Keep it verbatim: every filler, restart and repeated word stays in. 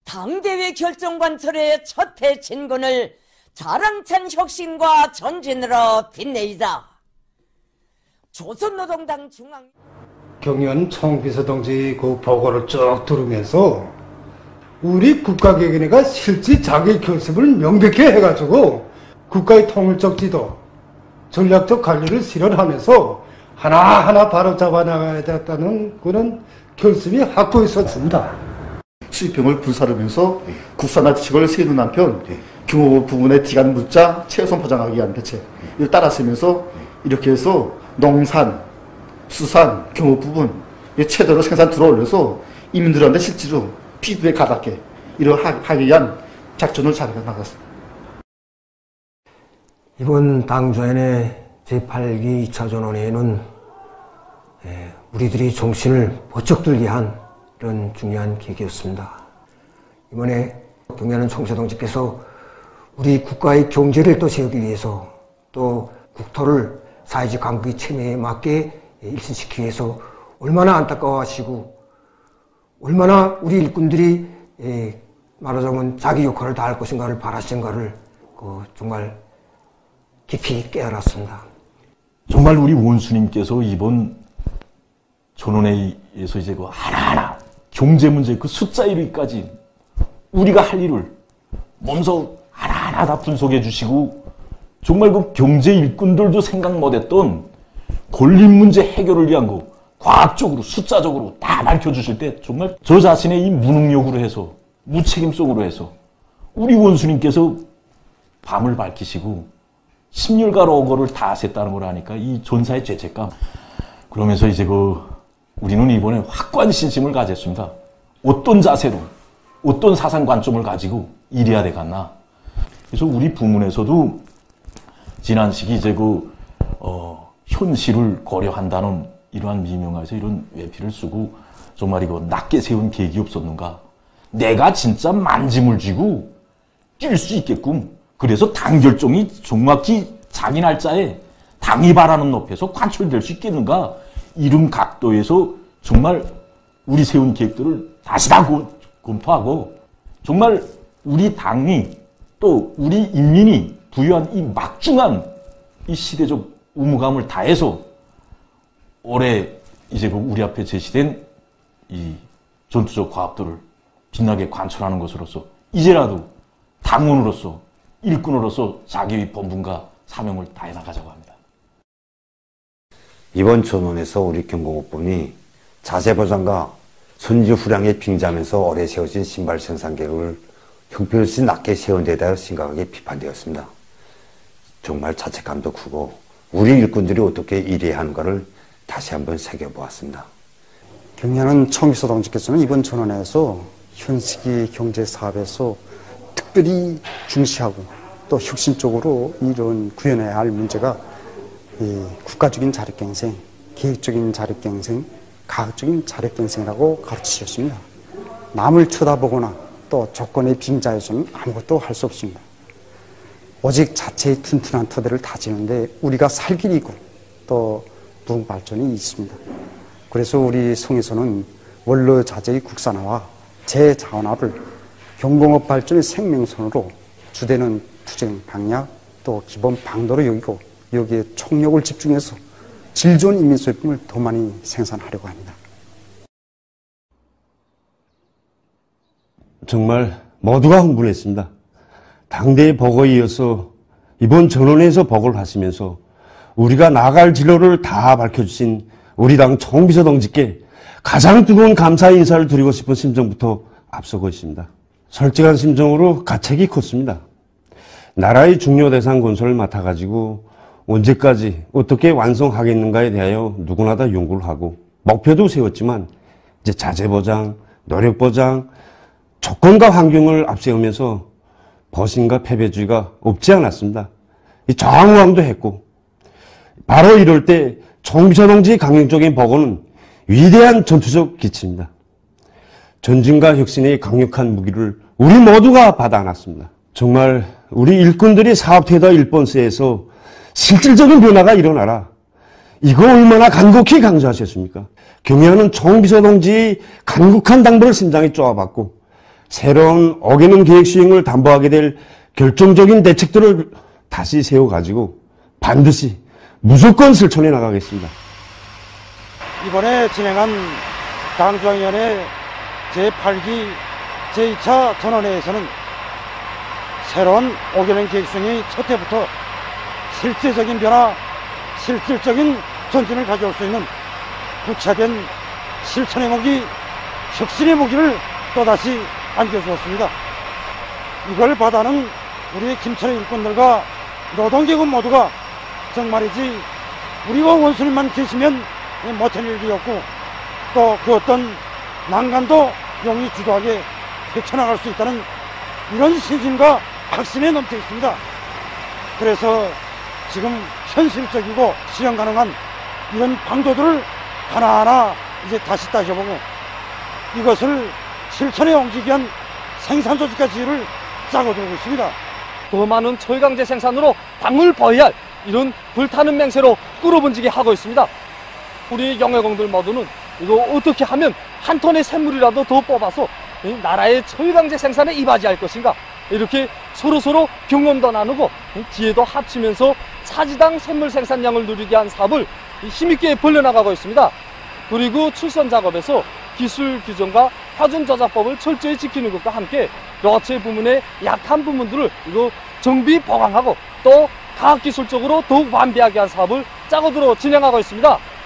당대회 결정관철의 첫 해 진군을 자랑찬 혁신과 전진으로 빛내이자 조선노동당 중앙 경연 총비서동지 그 보고를 쭉 들으면서 우리 국가개혁위원회가 실제 자기 결습을 명백히 해가지고 국가의 통일적 지도, 전략적 관리를 실현하면서 하나하나 바로잡아 나가야 되겠다는 그런 결심이 확고히 있었습니다. 수입병을 불사르면서 국산화 지식을 세우는 한편 규모 부분에 기간 묻자 최우선 포장하기 위한 대책 이를 따라 쓰면서 이렇게 해서 농산, 수산, 규모 부분 최대로 생산 들어올려서 이민들한테 실제로 피부에 가닿게 이러하기 위한 작전을 잘 나갔습니다. 이번 당조연의 제팔 기 이 차 전원회의는 우리들이 정신을 번쩍 들게 한 이런 중요한 계기였습니다. 이번에 경연은 총재동지께서 우리 국가의 경제를 또 세우기 위해서 또 국토를 사회적 간극의 체면에 맞게 일신시키기 위해서 얼마나 안타까워하시고 얼마나 우리 일꾼들이 말하자면 자기 역할을 다할 것인가를 바라신가를 정말 깊이 깨달았습니다. 정말 우리 원수님께서 이번 전원회의에서 이제 그 하나하나 경제 문제 그 숫자 일 위까지 우리가 할 일을 몸소 하나하나 다 분석해 주시고 정말 그 경제 일꾼들도 생각 못했던 권리 문제 해결을 위한 거 과학적으로 숫자적으로 다 밝혀주실 때 정말 저 자신의 이 무능력으로 해서 무책임성으로 해서 우리 원수님께서 밤을 밝히시고 십일가 어거를 다 하셨다는 걸 하니까 이 전사의 죄책감 그러면서 이제 그 우리는 이번에 확고한 신심을 가졌습니다. 어떤 자세로 어떤 사상 관점을 가지고 일해야 되겠나. 그래서 우리 부문에서도 지난 시기 이제 그 어, 현실을 고려한다는 이러한 미명에서 이런 외피를 쓰고 정말 이거 낮게 세운 계획이 없었는가. 내가 진짜 만짐을 쥐고 뛸 수 있게끔. 그래서 당 결정이 정확히 자기 날짜에 당이 바라는 높이에서 관철될 수 있겠는가. 이런 각도에서 정말 우리 세운 계획들을 다시 다 검토하고 정말 우리 당이 또 우리 인민이 부여한 이 막중한 이 시대적 의무감을 다해서 올해 이제 우리 앞에 제시된 이 전투적 과업들을 빛나게 관철하는 것으로서 이제라도 당원으로서 일꾼으로서 자기의 본분과 사명을 다해 나가자고 합니다. 이번 전원에서 우리 경공업본이 자재보장과 선지후량에 빙자하면서 오래 세워진 신발 생산 계획을 형편없이 낮게 세운 데 대하여 심각하게 비판되었습니다. 정말 자책감도 크고 우리 일꾼들이 어떻게 일해야 하는가를 다시 한번 새겨보았습니다. 경연은 총비서동지께서는 이번 전원에서 현시기 경제사업에서 특별히 중시하고 또 혁신적으로 이런 구현해야 할 문제가 이 국가적인 자력갱생, 계획적인 자력갱생, 가학적인 자력갱생이라고 가르치셨습니다. 남을 쳐다보거나 또 조건에 빙자해서는 아무것도 할 수 없습니다. 오직 자체의 튼튼한 토대를 다지는데 우리가 살 길이 있고 또 부흥 발전이 있습니다. 그래서 우리 성에서는 원로 자재의 국산화와 재자원화를 경공업 발전의 생명선으로 주되는 투쟁 방향 또 기본 방도로 여기고 여기에 총력을 집중해서 질 좋은 인민소비품을 더 많이 생산하려고 합니다. 정말 모두가 흥분했습니다. 당대의 보고에 이어서 이번 전원에서 보고를 하시면서 우리가 나갈 진로를 다 밝혀주신 우리 당 총비서동지께 가장 뜨거운 감사 인사를 드리고 싶은 심정부터 앞서고 있습니다. 솔직한 심정으로 가책이 컸습니다. 나라의 중요 대상 건설을 맡아가지고 언제까지 어떻게 완성하겠는가에 대하여 누구나 다 연구를 하고 목표도 세웠지만 이제 자재보장, 노력보장, 조건과 환경을 앞세우면서 버신과 패배주의가 없지 않았습니다. 저항왕도 했고 바로 이럴 때 총비서동지의 강력적인 보고는 위대한 전투적 기치입니다. 전진과 혁신의 강력한 무기를 우리 모두가 받아 안았습니다. 정말 우리 일꾼들이 사업태다 일본세에서 실질적인 변화가 일어나라. 이거 얼마나 간곡히 강조하셨습니까? 경연은 총비서동지의 간곡한 당부를 심장에 쪼아받고 새로운 어게는 계획 수행을 담보하게 될 결정적인 대책들을 다시 세워가지고 반드시 무조건 실천해 나가겠습니다. 이번에 진행한 당중앙위원회 제팔 기 제이 차 전원회에서는 새로운 오개는 계획성이 첫 해부터 실제적인 변화, 실질적인 전진을 가져올 수 있는 구체된 실천의 무기, 혁신의 무기를 또다시 안겨주었습니다. 이걸 받아는 우리 김천의 일꾼들과 노동계급 모두가 정말이지 우리와 원수님만 계시면 못할 일이었고 또 그 어떤 난간도 용이 주도하게 헤쳐나갈 수 있다는 이런 신심과 확신에 넘쳐 있습니다. 그래서 지금 현실적이고 실현 가능한 이런 방도들을 하나하나 이제 다시 따져보고 이것을 실천에 옮기기 위한 생산조직과 지휘를 짜고들고 있습니다. 더 많은 철강제 생산으로 당을 버해야 할 이런 불타는 맹세로 끌어번지게 하고 있습니다. 우리 영해공들 모두는 이거 어떻게 하면 한 톤의 샘물이라도 더 뽑아서 이 나라의 철강제 생산에 이바지할 것인가, 이렇게 서로서로 경험도 나누고 지혜도 합치면서 차지당 샘물 생산량을 누리게 한 사업을 힘있게 벌려나가고 있습니다. 그리고 출선 작업에서 기술 규정과 표준 저작법을 철저히 지키는 것과 함께 여체 부문의 약한 부분들을 이거 정비 보강하고 또 과학기술적으로 더욱 완비하게 한 사업을 짜고들어 진행하고 있습니다.